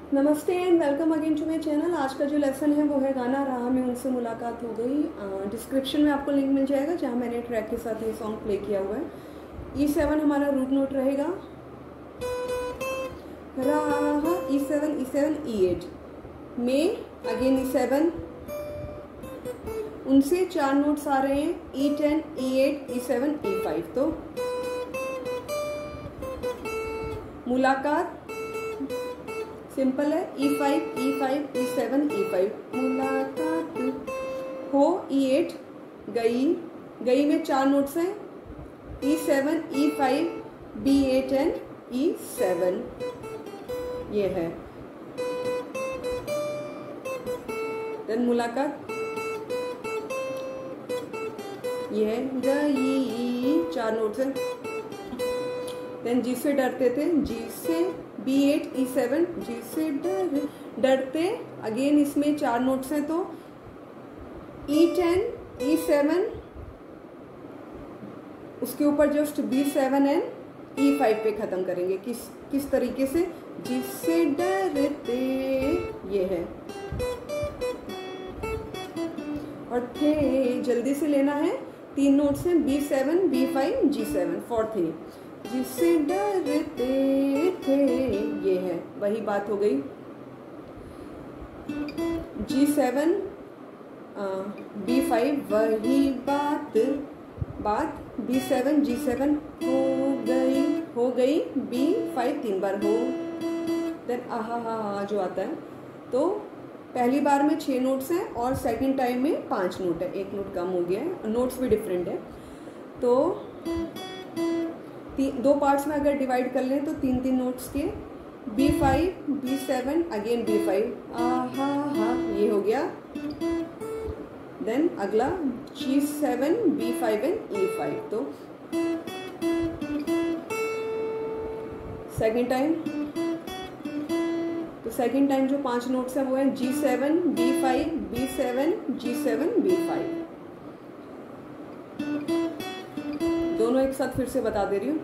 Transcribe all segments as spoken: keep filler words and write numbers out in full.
नमस्ते and welcome again to my channel. आज का जो लेसन है वो है गाना राह में उनसे मुलाकात हो गई। डिस्क्रिप्शन में आपको लिंक मिल जाएगा जहाँ मैंने ट्रैक के साथ ये सॉन्ग प्ले किया हुआ है। ई सेवन हमारा रूट नोट रहेगा। राह E seven E seven E eight में अगेन ई सेवन, उनसे चार नोट्स आ रहे हैं E ten E eight E seven E five. तो मुलाकात सिंपल है, E five E five E seven E five. मुलाकात हो ई एट, गई गई में चार नोट्स हैं E seven E five B eight and E seven. ये है देन मुलाकात, ये है गई, चार नोट्स हैं। देन जी से डरते थे, जी से B eight E seven, G से डर डरते, अगेन इसमें चार नोट्स हैं तो ई टेन ई सेवन, उसके ऊपर just B seven and E five पे खत्म करेंगे। किस किस तरीके से, जिससे डरते, ये है। और थे जल्दी से लेना है, तीन नोट्स हैं B seven B five G seven for three. जिससे डरते थे, ये है, वही बात हो गई। जी सेवन बी फाइव, वही बात बात बी सेवन जी सेवन हो गई हो गई बी फाइव तीन बार हो। देन आहा हा हा जो आता है, तो पहली बार में छह नोट्स हैं और सेकंड टाइम में पांच नोट है, एक नोट कम हो गया है, नोट्स भी डिफरेंट है। तो दो पार्ट्स में अगर डिवाइड कर लें तो तीन तीन नोट्स के B five B seven again B five, आहा हा, ये हो गया। देन अगला G seven B five and E five. तो सेकेंड टाइम तो सेकेंड टाइम जो पांच नोट्स हैं वो है G seven B five B seven G seven B five. दोनों एक साथ फिर से बता दे रही हूँ।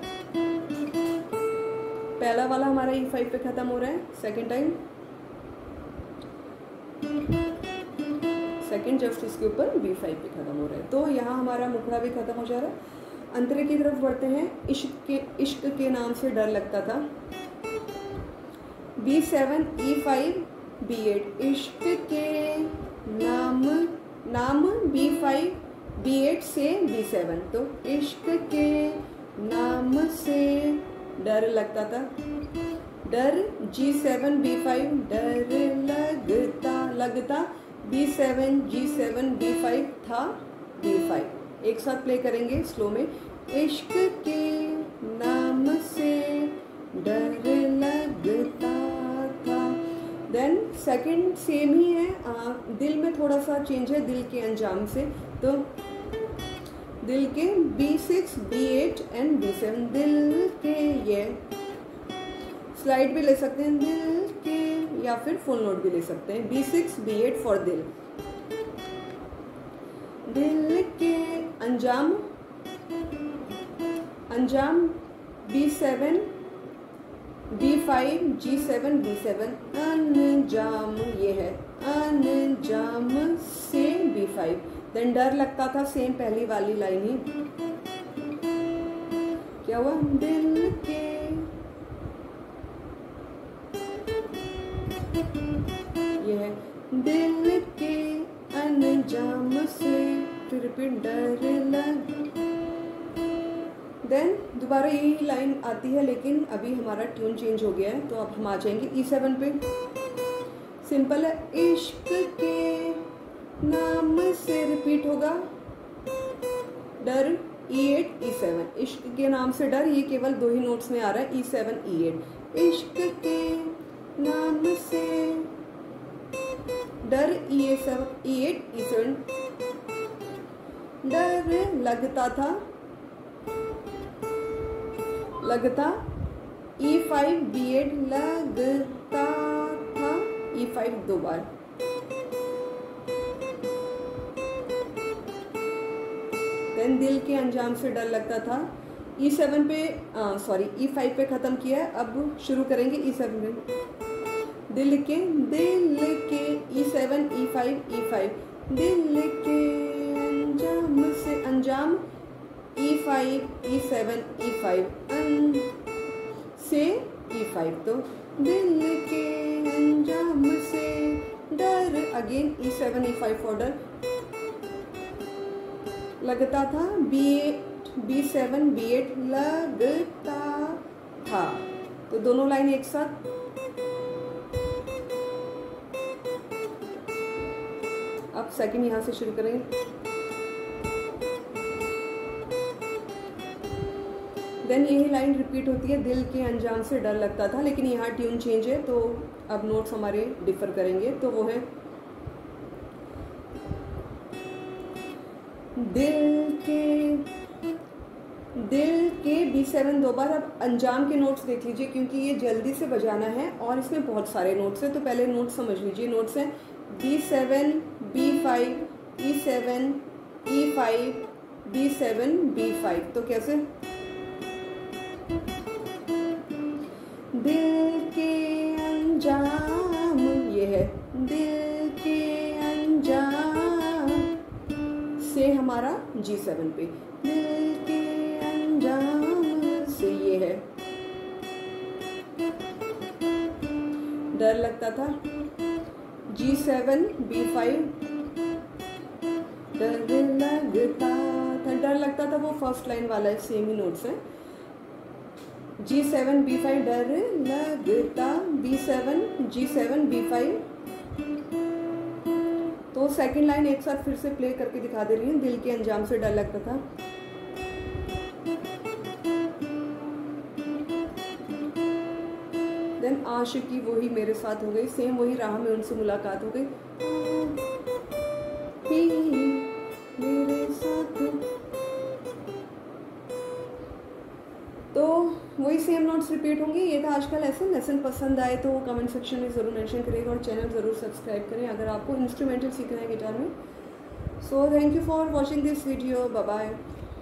पहला वाला हमारा ई फाइव पे खत्म हो रहा है, सेकेंड टाइम सेकेंड जस्ट इसके ऊपर बी फाइव पे खत्म हो रहा है। तो यहाँ हमारा मुखड़ा भी खत्म हो जा रहा है। अंतरे की तरफ बढ़ते हैं। इश्क के इश्क के नाम से डर लगता था, B seven E five B eight. इश्क के नाम नाम बी फाइव बी एट से बी सेवन। तो इश्क के नाम से डर लगता था, डर जी सेवन बी फाइव, डर लगता लगता B seven G seven B five था बी फाइव। एक साथ प्ले करेंगे स्लो में। इश्क के नाम से डर लगता था। देन सेकंड सेम ही है, आ, दिल में थोड़ा सा चेंज है, दिल के अंजाम से। तो दिल के B six B eight and B seven, दिल के, ये स्लाइड भी ले सकते हैं दिल के, या फिर फुल नोट भी ले सकते हैं। B six B eight for दिल। दिल के अंजाम अंजाम B seven B five G seven B seven. अंजाम, ये है, अंजाम से बी फाइव। देन डर लगता था, सेम पहली वाली लाइन ही। क्या हुआ, दिल के, ये है, दिल के अंजाम से, फिर रिपीट, डर लग। देन दोबारा यही लाइन आती है, लेकिन अभी हमारा ट्यून चेंज हो गया है, तो अब हम आ जाएंगे ई सेवन पे। सिंपल है, इश्क के नाम से रिपीट होगा, डर ई एट ई सेवन। इश्क के नाम से डर, ये केवल दो ही नोट्स में आ रहा है, ई सेवन ई एट। इश्क के नाम से डर E seven E eight E seven, डर लगता था लगता ई फाइव बी एट, लगता था ई फाइव दो बार। देन दिल के अंजाम से डर लगता था, ई सेवन पे सॉरी ई फाइव पे ख़त्म किया है। अब शुरू करेंगे ई सेवन पे। दिल के दिल के E seven E five E five दिल के अंजाम से अंजाम E five E seven E five अन से ई फाइव तो दिल के अंजाम से डर again E seven E five for डर लगता था B eight B seven B eight लगता था तो दोनों लाइन एक साथ अब सेकंड यहां से शुरू करेंगे देन यही लाइन रिपीट होती है दिल के अंजाम से डर लगता था लेकिन यहाँ ट्यून चेंज है तो अब नोट्स हमारे डिफर करेंगे तो वो है दिल के दिल के बी सेवन दो बार। अब अंजाम के नोट्स देख लीजिए क्योंकि ये जल्दी से बजाना है और इसमें बहुत सारे नोट्स हैं तो पहले नोट्स समझ लीजिए। नोट्स हैं B seven B five E seven E five B seven B five तो कैसे दिल के अंजाम ये है दिल के अंजाम से हमारा जी सेवन पे दिल के अंजाम से ये है डर लगता था जी सेवन बी फाइव डर लगता था डर लगता था वो फर्स्ट लाइन वाला है सेम ही नोट्स है जी सेवन बी फाइव डर लगता B seven G seven B five तो सेकंड लाइन एक साथ फिर से प्ले करके दिखा दे रही हूँ दिल के अंजाम से डर लगता था देन आशिकी वही मेरे साथ हो गई सेम वही राह में उनसे मुलाकात हो गई मेरे साथ तो वही सेम नोट्स रिपीट होंगे। ये था आज का लेसन लेसन पसंद आए तो कमेंट सेक्शन में ज़रूर मेंशन करिएगा और चैनल ज़रूर सब्सक्राइब करें अगर आपको इंस्ट्रूमेंटल सीखना है गिटार में। So thank you for watching this video, bye bye.